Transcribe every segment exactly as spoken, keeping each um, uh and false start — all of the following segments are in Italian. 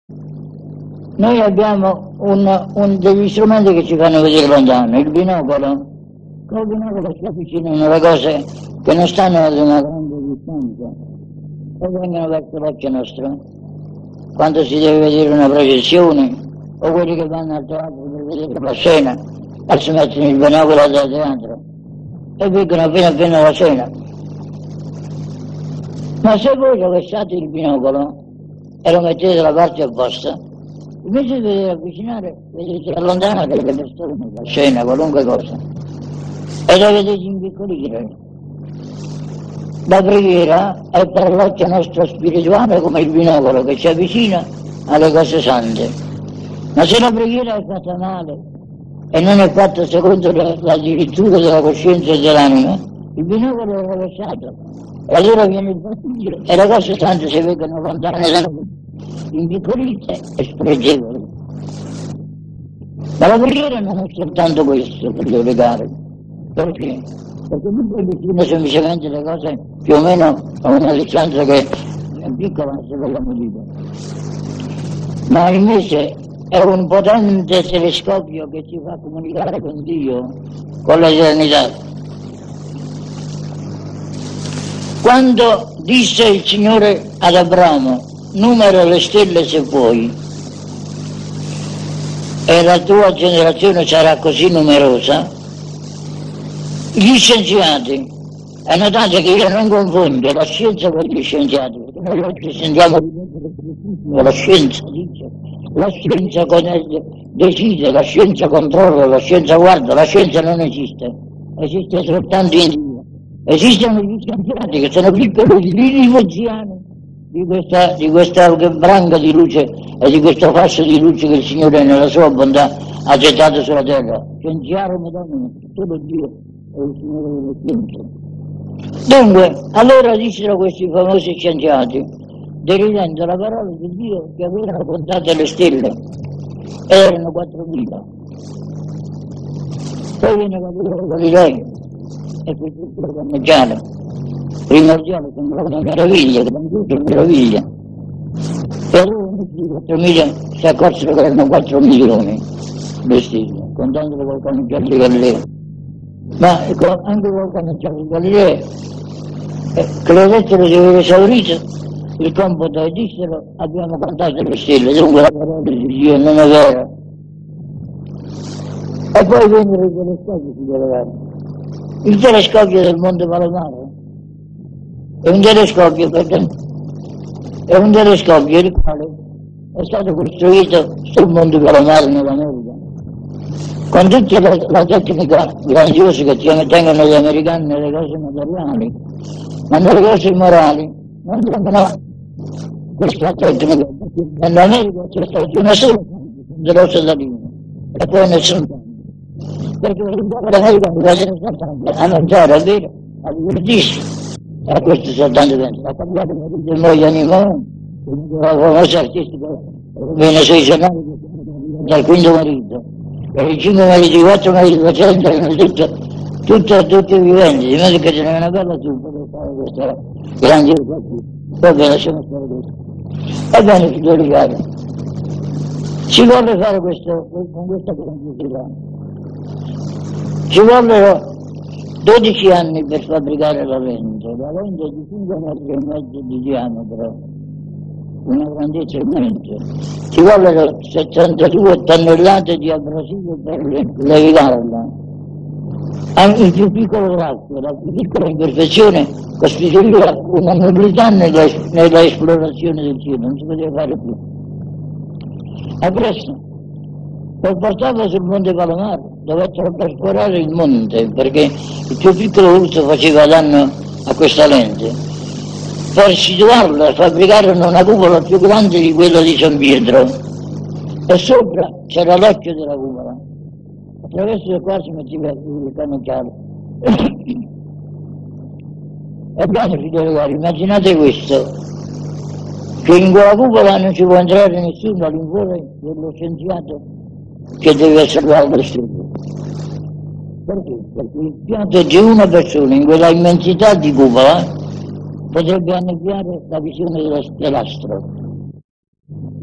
Noi abbiamo un, un degli strumenti che ci fanno vedere lontano, il binocolo. Con il binocolo si avvicinano le cose che non stanno ad una grande distanza e vengono verso l'occhio nostro. Quando si deve vedere una processione, o quelli che vanno al teatro per vedere la scena, e si mettono il binocolo da teatro e vedono appena appena la scena. Ma se voi rovesciate il binocolo e lo mettete dalla parte opposta, invece di vedere avvicinare, vedete allontanare delle persone, la scena, qualunque cosa, e la vedete impiccolire. La preghiera è per l'occhio nostro spirituale come il binocolo che ci avvicina alle cose sante. Ma se la preghiera è fatta male e non è fatta secondo la, la dirittura della coscienza e dell'anima, il binocolo è rovesciato. E allora viene il fastidio e le cose sante si vedono lontane, impiccolite e spregevoli. Ma la preghiera non è soltanto questo per giudicare. Perché? Perché non puoi definire semplicemente le cose più o meno a una distanza che è piccola, se vogliamo dire. Ma invece è un potente telescopio che ci fa comunicare con Dio, con l'eternità. Quando disse il Signore ad Abramo, numera le stelle se vuoi, e la tua generazione sarà così numerosa, gli scienziati, e notate che io non confondo la scienza con gli scienziati, perché noi oggi sentiamo la scienza dice, la scienza decide, la scienza controlla, la scienza guarda, la scienza non esiste, esiste soltanto in Dio. Esistono gli scienziati che sono piccoli lirivoziani di questa, di questa branca di luce e di questo fascio di luce che il Signore nella sua bontà ha gettato sulla terra. Scienziare Madonna, solo Dio è il Signore delle scienze. Dunque, allora dissero questi famosi scienziati, deridendo la parola di Dio che avevano contato le stelle, erano quattromila. Poi viene Galileo Galilei, e poi tutto lo danneggiare, primordiale, sembrava una meraviglia, grandiosa meraviglia. E allora questi quattromila si accorsero che erano quattro milioni vestiti, contandolo col conigliato di Galileo. Ma ecco, anche col conigliato di Galileo, eh, credettero di aver esaurito il compito e dissero abbiamo contato le stelle, dunque la parola di Dio non è vera. E poi vennero i telescopi si dovevano. Il telescopio del Monte Palomare è un telescopio, perché è un telescopio il quale è stato costruito sul Monte Palomare nell'America, con tutta la, la tecnica grandiosa che tengono gli americani nelle cose materiali, ma nelle cose morali non tengono questa tecnica. Nell'America c'è stata una sola dell'ossa da lino e poi nessun tempo. Perché l'America mi piace soltanto a mangiare, a bere, a divertirsi. E questo soltanto penso. Ha cambiato la vita gli animali, la famosa artistica, viene sui giornali dal quinto marito, e i cinque mariti, i quattro mariti facendo erano tutto, tutto, tutti viventi, di modo che ce n'è una bella zuppa per fare questa grandiosa qui. Poi lasciamo stare questo. Ebbene, figlioli cari, ci vuole fare questo con questa grandiosità. Ci vollero dodici anni per fabbricare la lente, la lente è di cinque metri e mezzo di diametro, una grandezza immensa. Ci vollero settantadue tonnellate di abrasivo per levigarla. Anche il più piccolo tratto, la più piccola imperfezione, costituiva una nullità nella, nella esplorazione del cielo, non si poteva fare più. A presto, per portarla sul Monte Palomare dovettero percorrere il monte perché il più piccolo urso faceva danno a questa lente. Per situarla fabbricarono una cupola più grande di quella di San Pietro e sopra c'era l'occhio della cupola, attraverso il quale si metteva il cannocchiale. Ebbene, figlioli cari, immaginate questo, che in quella cupola non ci può entrare nessuno all'infuori dello scienziato che deve osservare le stelle. Perché? Perché il pianto di una persona in quella immensità di cupola potrebbe annebbiare la visione dell'astro.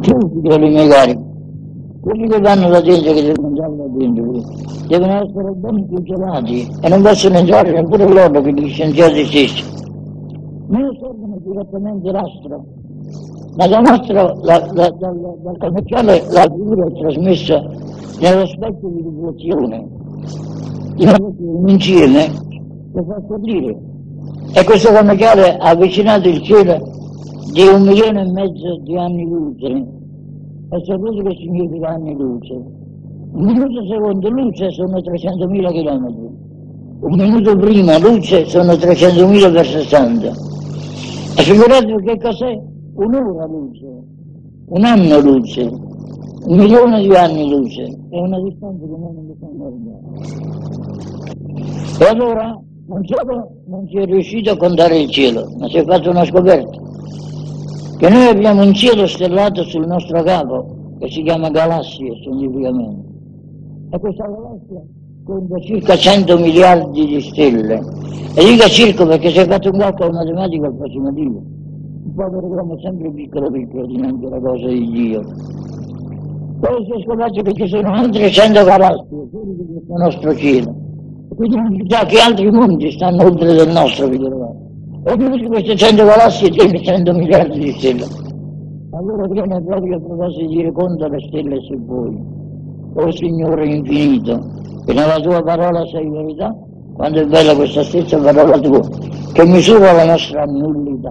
figlioli miei cari, quelli che vanno là dentro, che devono andare là dentro, devono essere ben tutelati e non possono entrare neppure loro che gli scienziati stessi. Non servono direttamente l'astro, ma la nostra, la, la, la, la, dal commerciale la figura è trasmessa nello specchio di riflessione, un insieme che fa scoprire. E questo commerciale ha avvicinato il cielo di un milione e mezzo di anni luce. E sapete che significa anni luce? Un minuto secondo luce sono trecentomila chilometri, un minuto prima luce sono trecentomila per sessanta. E figuratevi che cos'è? Un'ora luce, un anno luce, un milione di anni luce, è una distanza che noi non possiamo guardare. E allora non solo non si è riuscito a contare il cielo, ma si è fatta una scoperta, che noi abbiamo un cielo stellato sul nostro capo, che si chiama galassia scientificamente, e questa galassia conta circa cento miliardi di stelle, e dico circa perché si è fatto un calcolo matematico approssimativo, un povero uomo sempre piccolo piccolo dinanzi alla cosa di Dio. Poi si è scoperto che ci sono altre cento galassie fuori di questo nostro cielo, quindi non si sa che altri mondi stanno oltre del nostro, e tutte queste cento galassie hanno cento miliardi di stelle. Allora viene proprio a proposito di dire conta le stelle se vuoi, o Signore infinito, che nella tua parola sei verità, quando è bella questa stessa parola tua, che misura la nostra nullità.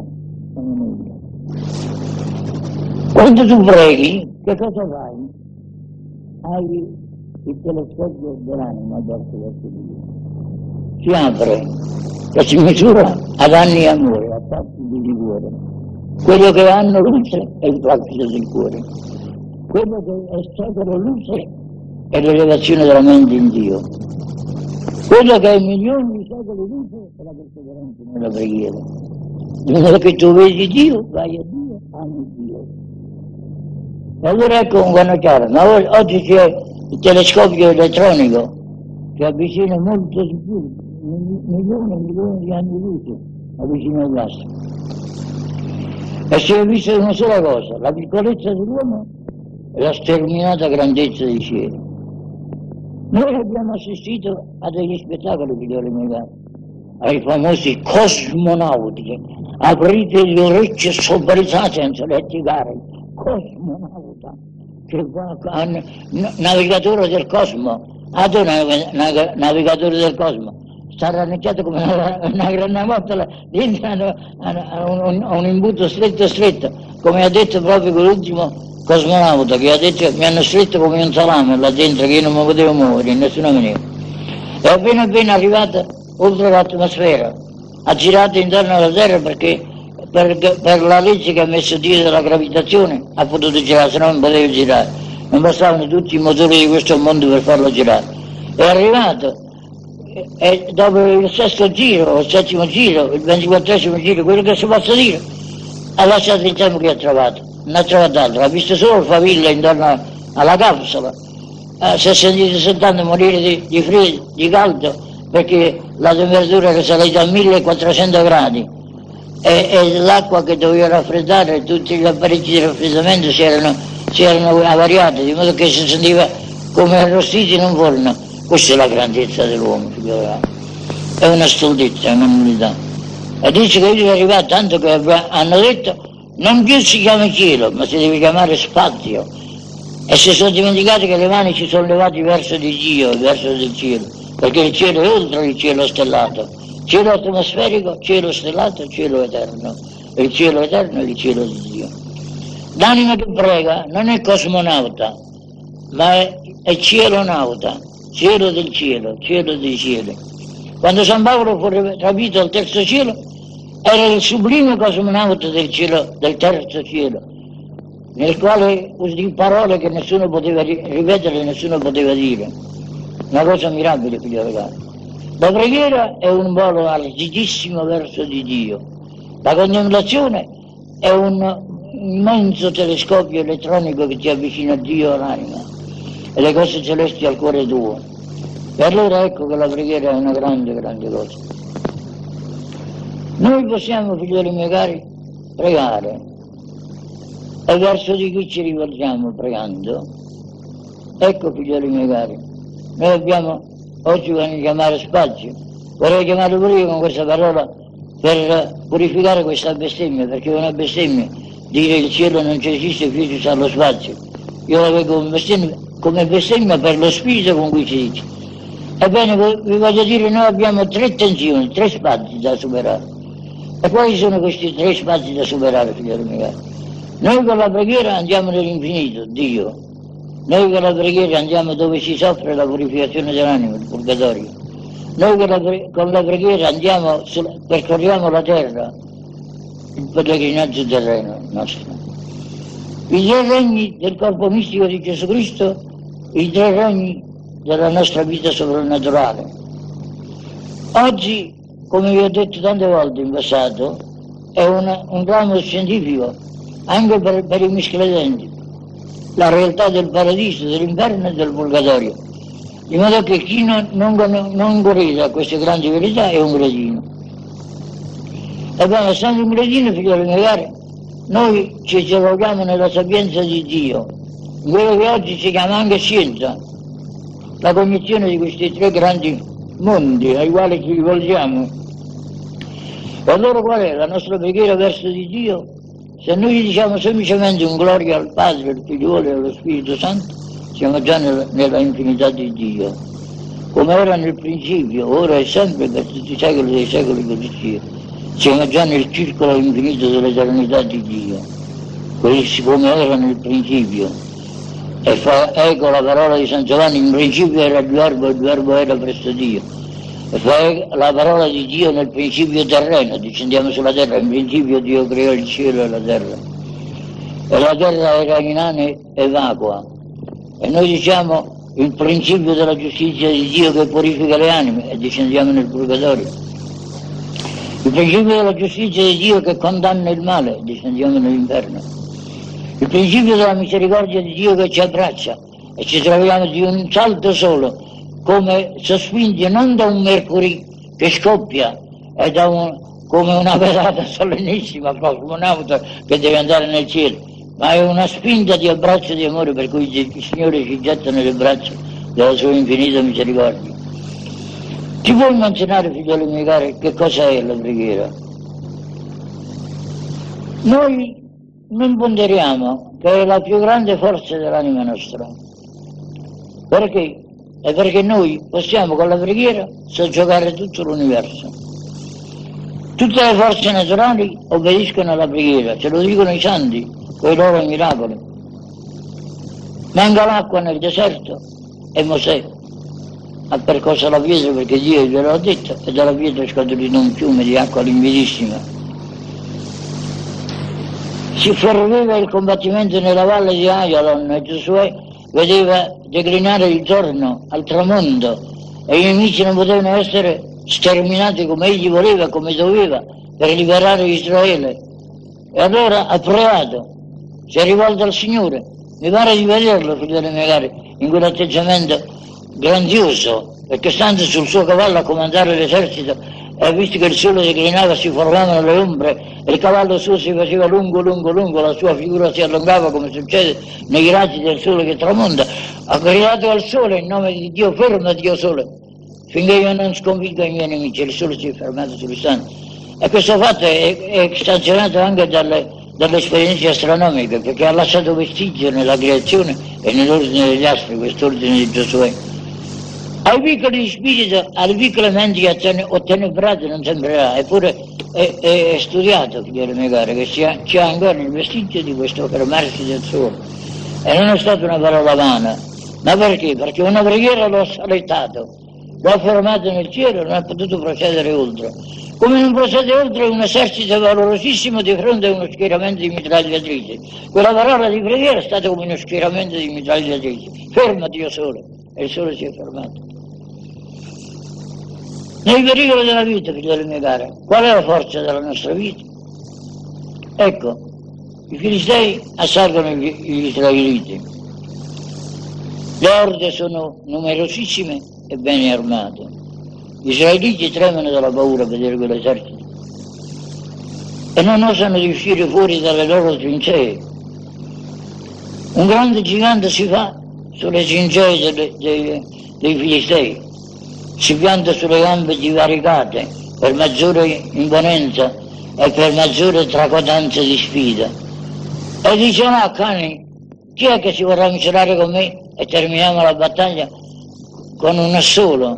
Quando tu preghi, che cosa fai? Hai il telescopio dell'anima verso verso Dio. Si apre e si misura ad anni amore, a palpiti di cuore. Quello che hanno luce è il palpito del cuore. Quello che è secolo luce è l'elevazione della mente in Dio. Quello che è milioni di secoli luce è la perseveranza nella preghiera. Di modo che tu vedi Dio, vai a Dio, ami Dio. E allora ecco un buono chiaro, ma oggi c'è il telescopio elettronico che avvicina molto di più, milioni e milioni di anni luce, avvicina all'astro. E si è vista una sola cosa, la piccolezza dell'uomo e la sterminata grandezza dei cieli. Noi abbiamo assistito a degli spettacoli, figlioli miei cari, ai famosi cosmonauti, aprite le orecchie sobbalzate senza leticare, cosmonauta, che va, navigatore del cosmo, adoro navigatore del cosmo, sta rannicchiato come una, una granamottola dentro a, a, un, a un imbuto stretto stretto, come ha detto proprio quell'ultimo cosmonauta, che ha detto che mi hanno stretto come un salame là dentro, che io non mi potevo muovere in nessuna maniera. E appena appena arrivata oltre l'atmosfera, ha girato intorno alla Terra perché per, per la legge che ha messo Dio della gravitazione ha potuto girare, se no non poteva girare. Non bastavano tutti i motori di questo mondo per farlo girare. È arrivato, e dopo il sesto giro, il settimo giro, il ventiquattresimo giro, quello che si possa dire, ha lasciato il tempo che ha trovato, non ha trovato altro, ha visto solo il favilla intorno alla capsula, eh, si è sentito soltanto morire di, di freddo, di caldo, perché la temperatura era salita a millequattrocento gradi e, e l'acqua che doveva raffreddare, tutti gli apparecchi di raffreddamento si erano, si erano avariati, di modo che si sentiva come arrostiti in un forno. Questa è la grandezza dell'uomo, è una stoltezza, è una nullità. E dice che lui è arrivato tanto che hanno detto non più si chiama cielo, ma si deve chiamare spazio. E si sono dimenticati che le mani si sono levate verso di Dio, verso del cielo, perché il cielo è oltre il cielo stellato. Cielo atmosferico, cielo stellato, cielo eterno. E il cielo eterno è il cielo di Dio. L'anima che prega non è cosmonauta, ma è, è cielonauta, cielo del cielo, cielo dei cieli. Quando San Paolo fu rapito al terzo cielo, era il sublime cosmonauta del cielo, del terzo cielo, nel quale usò parole che nessuno poteva ripetere, nessuno poteva dire. Una cosa mirabile, figlio ragazzi. La preghiera è un volo altissimo verso di Dio. La contemplazione è un immenso telescopio elettronico che ti avvicina a Dio all'anima e le cose celesti al cuore tuo. E allora ecco che la preghiera è una grande, grande cosa. Noi possiamo, figlioli miei cari, pregare E verso di chi ci rivolgiamo pregando? Ecco, figlioli miei cari, noi abbiamo, oggi vogliono chiamare spazio, vorrei chiamare pure io con questa parola per purificare questa bestemmia, perché è una bestemmia dire il cielo non ci esiste più, ci sta lo spazio. Io la vedo come bestemmia, come bestemmia per lo spirito con cui ci dice. Ebbene, vi voglio dire, noi abbiamo tre tensioni, tre spazi da superare. E quali sono questi tre spazi da superare, figlioli miei cari? Noi con la preghiera andiamo nell'infinito, Dio. Noi con la preghiera andiamo dove si soffre la purificazione dell'anima, il purgatorio. Noi con la, pre- con la preghiera andiamo, su- percorriamo la terra, il pellegrinaggio terreno nostro. I tre regni del corpo mistico di Gesù Cristo, i tre regni della nostra vita soprannaturale. Oggi, come vi ho detto tante volte in passato, è una, un ramo scientifico anche per, per i miscredenti, la realtà del paradiso, dell'inferno e del purgatorio, di modo che chi non, non, non crede a queste grandi verità è un cretino. Ebbene, essendo un cretino, figlioli miei cari, noi ci giochiamo nella sapienza di Dio, in quello che oggi si chiama anche scienza, la cognizione di questi tre grandi mondi ai quali ci rivolgiamo. E allora qual è la nostra preghiera verso di Dio? Se noi diciamo semplicemente un gloria al Padre, al Figliolo e allo Spirito Santo, siamo già nella, nella infinità di Dio, come era nel principio, ora e sempre, per tutti i secoli dei secoli così sia. Siamo già nel circolo infinito dell'eternità di Dio, così come era nel principio. E fa eco la parola di San Giovanni, in principio era il Verbo, il Verbo era presso Dio. E fa la parola di Dio nel principio terreno, discendiamo sulla terra, in principio Dio creò il cielo e la terra. E la terra era inane e vacua. E noi diciamo il principio della giustizia di Dio che purifica le anime e discendiamo nel purgatorio. Il principio della giustizia di Dio che condanna il male, discendiamo nell'inferno. Il principio della misericordia di Dio che ci abbraccia e ci troviamo di un salto solo, come sospinti non da un mercurio che scoppia e da un, come una pedata solennissima, cosmonauta che deve andare nel cielo, ma è una spinta di abbraccio di amore per cui il Signore ci getta nelle braccia della sua infinita misericordia. Ti puoi immaginare, figlioli miei cari, che cosa è la preghiera? Noi non ponderiamo che è la più grande forza dell'anima nostra. Perché? È perché noi possiamo con la preghiera soggiogare tutto l'universo. Tutte le forze naturali obbediscono alla preghiera, ce lo dicono i santi, con i loro miracoli. Manca l'acqua nel deserto e Mosè ha percorso la pietra perché Dio glielo ha detto e dalla pietra è scaturito un fiume di acqua limpidissima. Si ferveva il combattimento nella valle di Ayalon e Giosuè vedeva declinare il giorno al tramonto e i nemici non potevano essere sterminati come egli voleva, come doveva, per liberare Israele. E allora ha pregato, si è rivolto al Signore. Mi pare di vederlo, figlioli miei cari, in quell'atteggiamento grandioso, perché stando sul suo cavallo a comandare l'esercito e visto che il sole declinava, si formavano le ombre e il cavallo suo si faceva lungo, lungo, lungo, la sua figura si allungava come succede nei raggi del sole che tramonta, ha gridato al sole in nome di Dio: ferma Dio sole, finché io non sconfiggo i miei nemici. Il sole si è fermato sull'istante. E questo fatto è, è sanzionato anche dalle, dalle esperienze astronomiche, perché ha lasciato vestigio nella creazione e nell'ordine degli astri, quest'ordine di Giosuè. Ai piccoli di spirito, alle piccole menti ottenebrate non sembrerà, eppure è, è, è studiato, figlioli miei cari, che c'è, c'è ancora il vestigio di questo fermarsi del sole. E non è stata una parola vana. Ma perché? Perché una preghiera l'ho salettato, l'ho fermato nel cielo e non ha potuto procedere oltre. Come non procede oltre un esercito valorosissimo di fronte a uno schieramento di mitragliatrici. Quella parola di preghiera è stata come uno schieramento di mitragliatrici. Ferma Dio sole. E il sole si è fermato. Nei pericoli della vita, figlioli miei cari, qual è la forza della nostra vita? Ecco, i filistei assalgono gli, gli israeliti. Le orde sono numerosissime e ben armate. Gli israeliti tremano dalla paura a vedere quell'esercito e non osano di uscire fuori dalle loro trincee. Un grande gigante si fa sulle cinghie dei, dei, dei Filistei, si pianta sulle gambe divaricate per maggiore imponenza e per maggiore tracotanza di sfida. E dice: no, cani, chi è che si vorrà misurare con me? E terminiamo la battaglia con uno solo.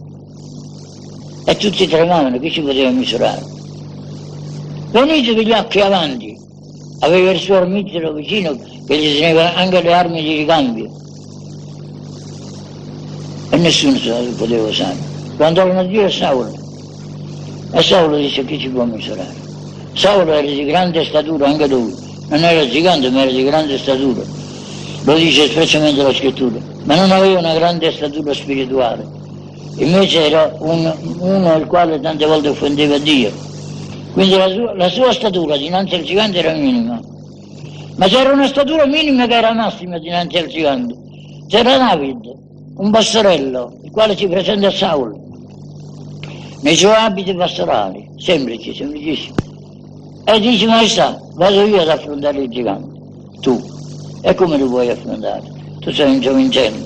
E tutti tremavano, chi ci poteva misurare? Venite con gli occhi avanti. Aveva il suo armigero vicino che gli teneva anche le armi di ricambio. E nessuno se lo poteva usare. Quando andavano a dire Saulo. E Saulo disse: chi ci può misurare? Saulo era di grande statura, anche lui. Non era gigante, ma era di grande statura. Lo dice espressamente la scrittura. Ma non aveva una grande statura spirituale. Invece era un, uno il quale tante volte offendeva Dio. Quindi la sua, la sua statura dinanzi al gigante era minima. Ma c'era una statura minima che era massima dinanzi al gigante. C'era Davide, un pastorello, il quale si presenta a Saulo nei suoi abiti pastorali, semplici, semplicissimi. E dice: maestà, vado io ad affrontare il gigante. Tu. E come lo vuoi affrontare? Tu sei un giovincello.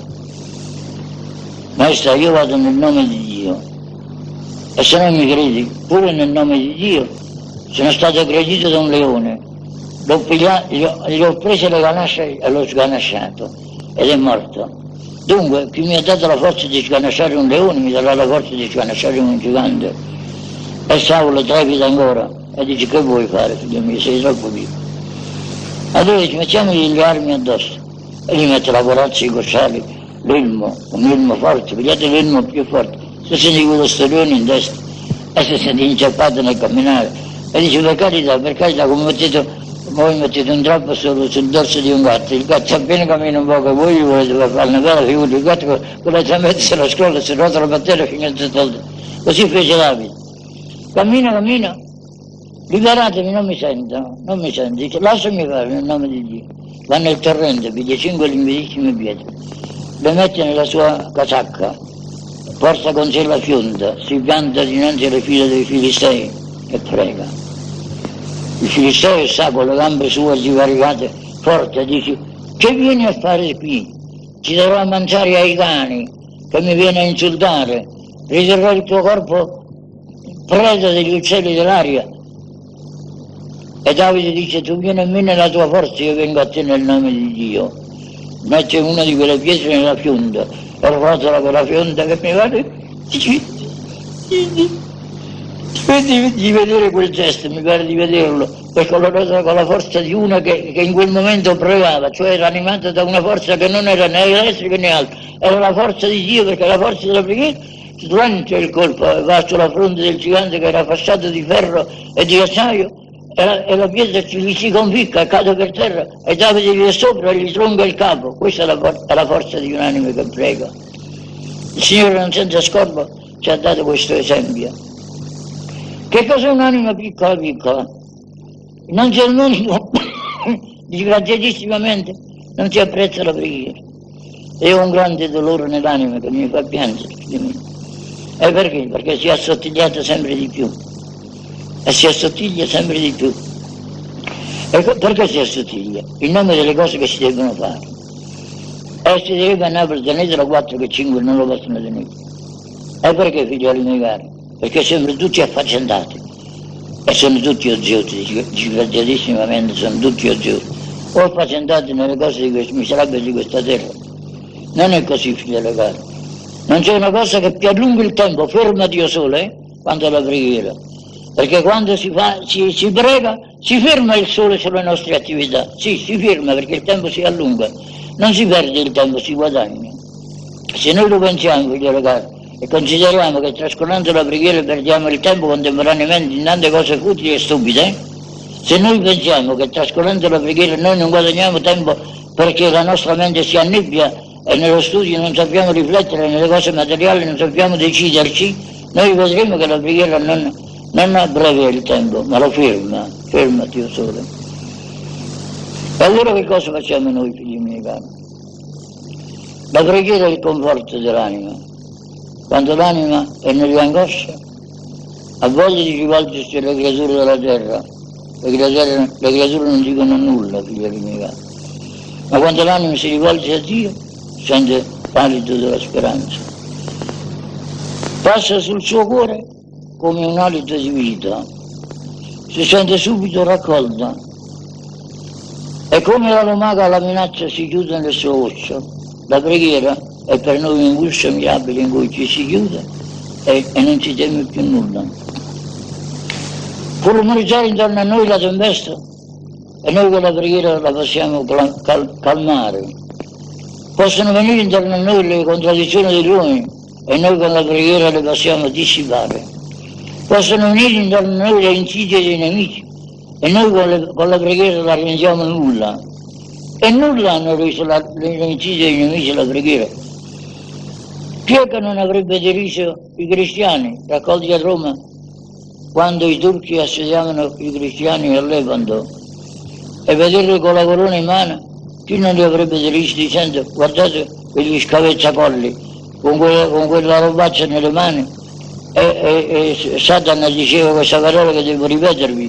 Maestà, io vado nel nome di Dio. E se non mi credi, pure nel nome di Dio, sono stato aggredito da un leone. L'ho pigliato, gli, ho, gli ho preso le ganasce e l'ho sganasciato. Ed è morto. Dunque, chi mi ha dato la forza di sganasciare un leone, mi darà la forza di sganasciare un gigante. E Saulo trepida ancora e dice: che vuoi fare, figlio mio, sei troppo piccolo. Allora dice: mettiamogli le armi addosso. E gli mette la corazza, i cosciali, l'elmo, un elmo forte, pigliate l'elmo più forte. Si sente quello storione in testa e si sente inciampato nel camminare. E dice: per carità, per carità, come mettete, voi mettete un drappo solo sul dorso di un gatto, il gatto appena cammina un po' che voi volete fare una bella figura, il gatto con la zametta se la scrolla, si rotola per terra fino a tutto. Così fece Davide. Cammina, cammina, liberatemi, non mi sento, non mi sento, dice: lasciami fare nel nome di Dio. Va nel torrente, piglia cinque limpidissime pietre, le mette nella sua casacca, porta con sé la fionda, si pianta dinanzi alle file dei Filistei e prega. Il Filisteo sa con le gambe sue divaricate forte, dice: che vieni a fare qui? Ci darò a mangiare ai cani, che mi viene a insultare, riterrò il tuo corpo preda degli uccelli dell'aria. E Davide dice: tu vieni a me nella tua forza, io vengo a te nel nome di Dio. Mette una di quelle pietre nella fionda e rotola quella fionda che mi pare di, di vedere quel gesto, mi pare di vederlo, perché lo rotola con la forza di una che, che in quel momento pregava, cioè era animata da una forza che non era né elettrica né altro, era la forza di Dio, perché la forza della preghiera slancia il colpo, va sulla fronte del gigante che era fasciato di ferro e di acciaio, e la, e la pietra gli si conficca, cade per terra e Davide gli è sopra e gli tronca il capo. Questa è la, è la forza di un'anima che prega. Il Signore, non senza scorbo, ci ha dato questo esempio. Che cos'è un'anima piccola piccola? Innanzitutto, disgraziatissimamente, non si apprezza la preghiera. E ho un grande dolore nell'anima che mi fa piangere. E perché? Perché si è assottigliata sempre di più. E si assottiglia sempre di più. E perché si assottiglia? In nome delle cose che si devono fare. E si deve a Napoli, tenetelo quattro che cinque non lo possono tenere. E perché, figlioli miei cari? Perché sempre tutti affaccendati. E sono tutti oziosi, disgraziatissimamente sono tutti oziosi. O affaccendati nelle cose di questi miserabili di questa terra. Non è così, figlioli cari. Non c'è una cosa che più allunga il tempo, ferma Dio solo, eh? Quanto la preghiera. Perché quando si, fa, si, si prega, si ferma il sole sulle nostre attività. Sì, si ferma perché il tempo si allunga. Non si perde il tempo, si guadagna. Se noi lo pensiamo, figlioli cari, e consideriamo che trascorrendo la preghiera perdiamo il tempo contemporaneamente in tante cose futili e stupide, eh? Se noi pensiamo che trascorrendo la preghiera noi non guadagniamo tempo perché la nostra mente si annebbia e nello studio non sappiamo riflettere, nelle cose materiali non sappiamo deciderci, noi vedremo che la preghiera non, non abbrevia il tempo, ma lo ferma, ferma Dio solo. E allora che cosa facciamo noi, figli miei cari? La preghiera è il conforto dell'anima. Quando l'anima è nell'angoscia, ha voglia di rivolgersi alle creature della terra, le creature, le creature non dicono nulla, figlioli miei cari. ma quando l'anima si rivolge a Dio, sente l'alito della speranza. Passa sul suo cuore come un alito di vita, si sente subito raccolta. E come la lumaca alla minaccia si chiude nel suo osso, la preghiera è per noi un guscio mirabile in cui ci si chiude e, e non ci teme più nulla. Può rumoreggiare intorno a noi la tempesta e noi con la preghiera la possiamo cal cal calmare. Possono venire intorno a noi le contraddizioni degli uomini e noi con la preghiera le possiamo dissipare. Possono venire intorno a noi le insidie dei nemici e noi con, le, con la preghiera la rendiamo nulla. E nulla hanno reso la, le insidie dei nemici la preghiera. Chi è che non avrebbe deriso i cristiani raccolti a Roma quando i turchi assediavano i cristiani a Lepanto? E vederli con la corona in mano, chi non li avrebbe deriso dicendo guardate quegli scavezzacolli con quella, con quella robaccia nelle mani? E, e, e Satana diceva questa parola che devo ripetervi,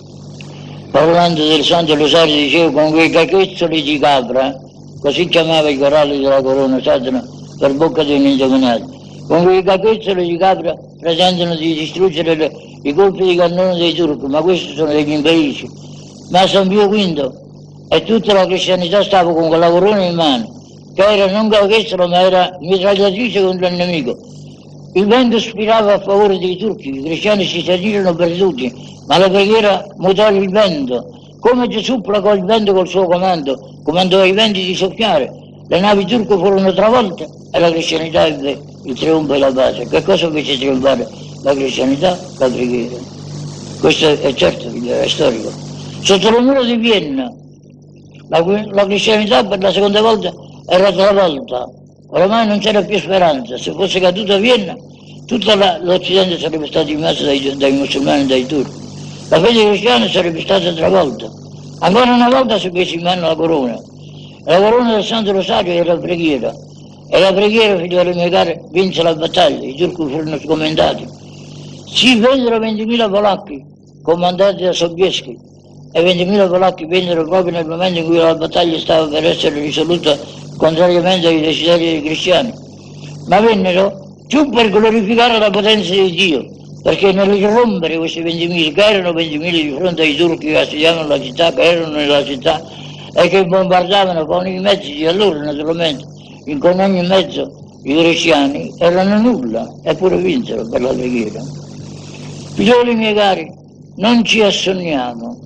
parlando del Santo Rosario, diceva con quei cacchezzoli di capra, così chiamava i coralli della corona Satana per bocca di un indovinato, con quei cacchezzoli di capra pretendano di distruggere le, i colpi di cannone dei turchi, ma questi sono degli infelici. Ma San Pio V e tutta la cristianità stava con quella corona in mano, che era non cacchezzolo ma era mitragliatrice contro il nemico. Il vento spirava a favore dei turchi, i cristiani si sentirono perduti, ma la preghiera mutò il vento. Come Gesù placò il vento col suo comando, comandò ai venti di soffiare, le navi turche furono travolte e la cristianità ebbe il trionfo e la pace. Che cosa fece trionfare la cristianità? La preghiera. Questo è certo, è storico. Sotto il muro di Vienna, la, la cristianità per la seconda volta era travolta. Ormai non c'era più speranza, se fosse caduta Vienna, tutto l'Occidente sarebbe stato immerso dai, dai musulmani e dai turchi. La fede cristiana sarebbe stata travolta. Ancora una volta si fece in mano la corona. La corona del Santo Rosario era la preghiera. E la preghiera, figlioli miei cari, vinse la battaglia, i turchi furono sgomentati. Si vennero ventimila polacchi, comandati da Sobieski, e ventimila polacchi vennero proprio nel momento in cui la battaglia stava per essere risoluta contrariamente ai desideri dei cristiani, ma vennero più per glorificare la potenza di Dio, perché nell'irrompere questi ventimila, che erano ventimila di fronte ai turchi che assediavano la città, che erano nella città e che bombardavano con i mezzi di allora naturalmente, in con ogni mezzo i cristiani, erano nulla, eppure vinsero per la preghiera. Figlioli miei cari, non ci assonniamo.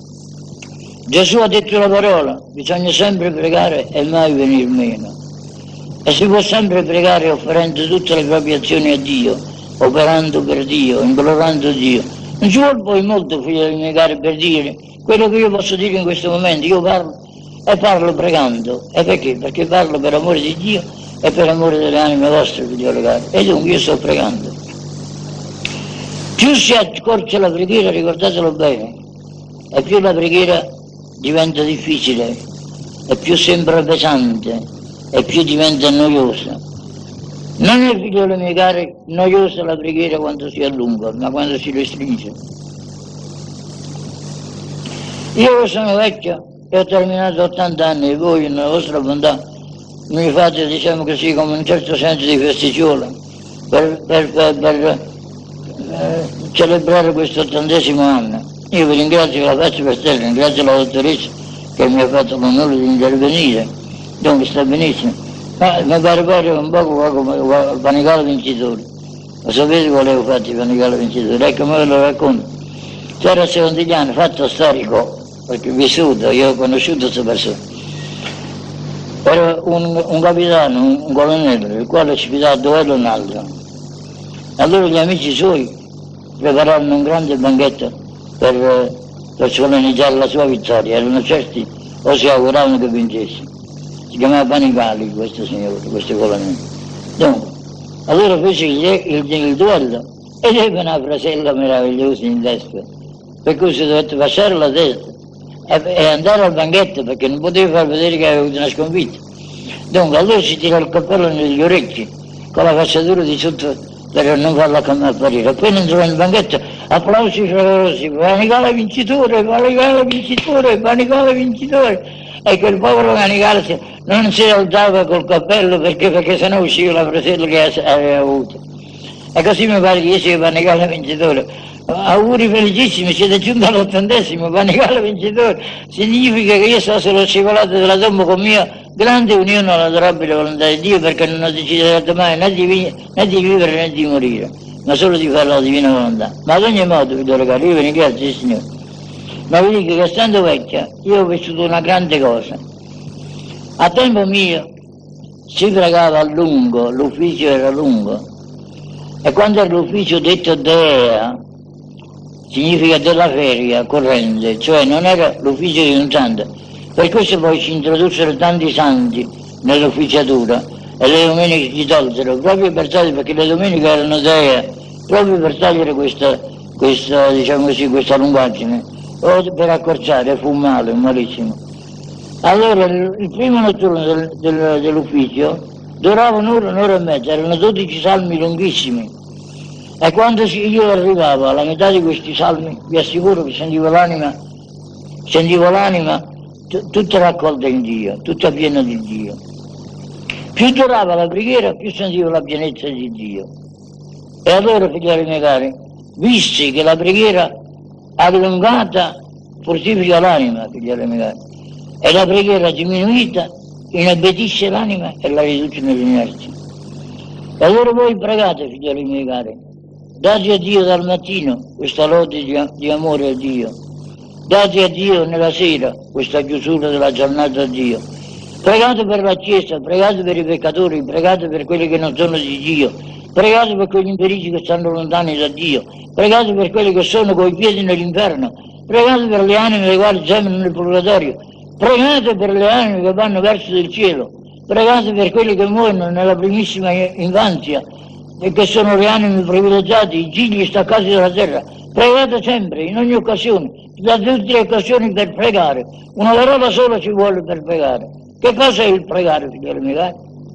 Gesù ha detto la parola, bisogna sempre pregare e mai venir meno. E si può sempre pregare offrendo tutte le proprie azioni a Dio, operando per Dio, implorando Dio. Non ci vuole poi molto, figlioli miei cari, per dire quello che io posso dire in questo momento. Io parlo e parlo pregando. E perché? Perché parlo per amore di Dio e per amore delle anime vostre, figlioli cari. E dunque io sto pregando. Più si accorcia la preghiera, ricordatelo bene, e più la preghiera diventa difficile, e più sembra pesante, e più diventa noiosa. Non è, figlioli miei cari, noiosa la preghiera quando si allunga, ma quando si restringe. Io sono vecchio e ho terminato ottanta anni e voi, nella vostra bontà, mi fate, diciamo così, come un certo senso di festiciola per, per, per, per eh, celebrare questo ottantesimo anno. Io vi ringrazio che la faccio per te, ringrazio la dottoressa che mi ha fatto l'onore di intervenire, dunque sta benissimo, ma mi pare pare un po' come il Panicale vincitore. Lo sapete qual avevo fatto il Panicale vincitore? Ecco, me lo racconto. C'era a Secondigliano, fatto storico, perché ho vissuto, io ho conosciuto questa persona. Era un, un capitano, un, un colonnello, il quale ci fidava due e un altro. Allora gli amici suoi prepararono un grande banchetto per, per solennizzare la sua vittoria, erano certi o si auguravano che vincesse. Si chiamava Panicali questo signore, questo colonnello. Dunque, allora fece il, il, il duello ed ebbe una frasella meravigliosa in testa, per cui si dovette passare la testa e, e andare al banchetto perché non poteva far vedere che aveva avuto una sconfitta. Dunque allora si tirò il cappello negli orecchi con la facciatura di sotto per non farla apparire. Appena entrò nel banchetto, applausi fervorosi, Panicale vincitore, Panicale vincitore, Panicale vincitore. E quel povero Canicale non si alzava col cappello perché, perché sennò usciva la frasella che aveva avuto. E così mi pare che io sia Panicale vincitore. Auguri felicissimi, siete giunti all'ottantesimo, Panicale vincitore. Significa che io sto sullo scivolato della tomba con mia grande unione all'adorabile volontà di Dio, perché non ho deciso mai né di, né di vivere né di morire, ma solo di fare la divina volontà. Ma ad ogni modo, vi do regalo, io vi ringrazio, Signore. Ma vi dico che essendo vecchia, io ho vissuto una grande cosa. A tempo mio si pregava a lungo, l'ufficio era lungo, e quando era l'ufficio detto Dea, significa della feria corrente, cioè non era l'ufficio di un santo. Per questo poi ci introdussero tanti santi nell'ufficiatura e le domeniche ci tolsero, proprio per togliere, perché le domeniche erano Dea, proprio per togliere questa, questa, diciamo così, questa lungaggine. O per accorciare, fu male, malissimo. Allora il, il primo notturno del, del, dell'ufficio durava un'ora, un'ora e mezza, erano dodici salmi lunghissimi. E quando io arrivavo alla metà di questi salmi, vi assicuro che sentivo l'anima, sentivo l'anima t- tutta raccolta in Dio, tutta piena di Dio. Più durava la preghiera, più sentivo la pienezza di Dio. E allora, figlioli miei cari, visti che la preghiera allungata fortifica l'anima, figlioli miei cari, e la preghiera diminuita inebbetisce l'anima e la riduce nell'inerzia. E allora voi pregate, figlioli miei cari, date a Dio dal mattino questa lode di, di amore a Dio, date a Dio nella sera questa chiusura della giornata a Dio, pregate per la Chiesa, pregate per i peccatori, pregate per quelli che non sono di Dio, pregate per quegli infelici che stanno lontani da Dio, pregate per quelli che sono coi piedi nell'inferno, pregate per le anime le quali sembrano nel purgatorio, pregate per le anime che vanno verso il cielo, pregate per quelli che muoiono nella primissima infanzia e che sono le anime privilegiate, i gigli staccati dalla terra. Pregate sempre, in ogni occasione, da tutte le occasioni per pregare. Una parola sola ci vuole per pregare. Che cosa è il pregare, figlioli miei?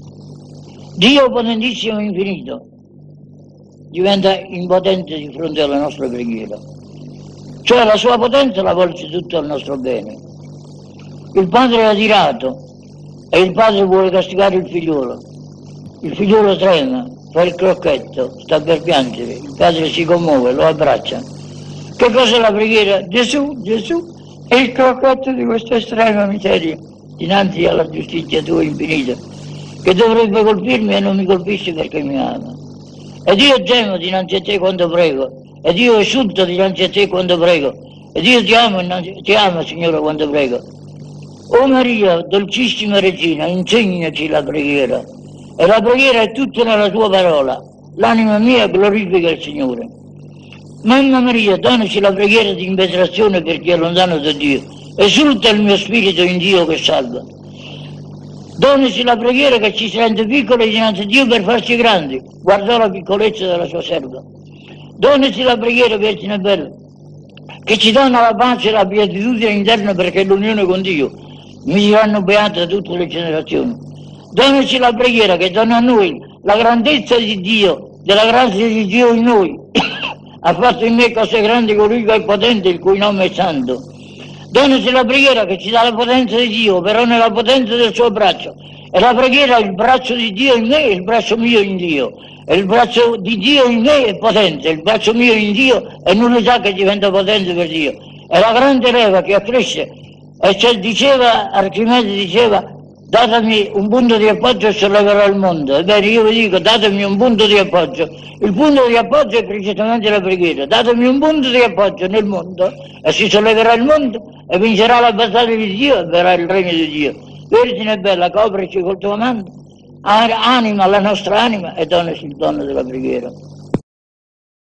Dio potentissimo e infinito diventa impotente di fronte alla nostra preghiera. Cioè la sua potenza la volge tutto al nostro bene. Il padre è adirato e il padre vuole castigare il figliolo. Il figliolo trema, fa il crocchetto, sta per piangere, il padre si commuove, lo abbraccia. Che cos'è la preghiera? Gesù, Gesù è il crocchetto di questa estrema miseria dinanzi alla giustizia tua infinita, che dovrebbe colpirmi e non mi colpisce perché mi ama. Ed io gemo dinanzi a te quando prego, ed io esulto dinanzi a te quando prego, ed io ti amo, ti amo Signore quando prego. O Maria, dolcissima regina, insegnaci la preghiera, e la preghiera è tutta nella tua parola. L'anima mia glorifica il Signore. Mamma Maria, donaci la preghiera di impetrazione per chi è lontano da Dio. Esulta il mio spirito in Dio che salva. Donaci la preghiera che ci rende piccoli dinanzi a Dio per farci grandi. Guardò la piccolezza della sua serva. Donaci la preghiera, Vergine bella, che ci dona la pace e la beatitudine interna perché l'unione con Dio mi diranno beate da tutte le generazioni. Donaci la preghiera che dona a noi la grandezza di Dio, della grazia di Dio in noi. Ha fatto in me cose grandi colui che è potente, il cui nome è santo. Donaci la preghiera che ci dà la potenza di Dio, però nella potenza del suo braccio. E la preghiera è il braccio di Dio in me e il braccio mio in Dio. E il braccio di Dio in me è potente, il braccio mio in Dio è nullità che diventa potente per Dio. È la grande leva che accresce. E cioè diceva, Archimede diceva, datemi un punto di appoggio e solleverò il mondo. Ebbene io vi dico, datemi un punto di appoggio. Il punto di appoggio è precisamente la preghiera. Datemi un punto di appoggio nel mondo e si solleverà il mondo e vincerà la battaglia di Dio e verrà il regno di Dio. Vergine bella, coprici col tuo manto, anima la nostra anima e donaci il dono della preghiera.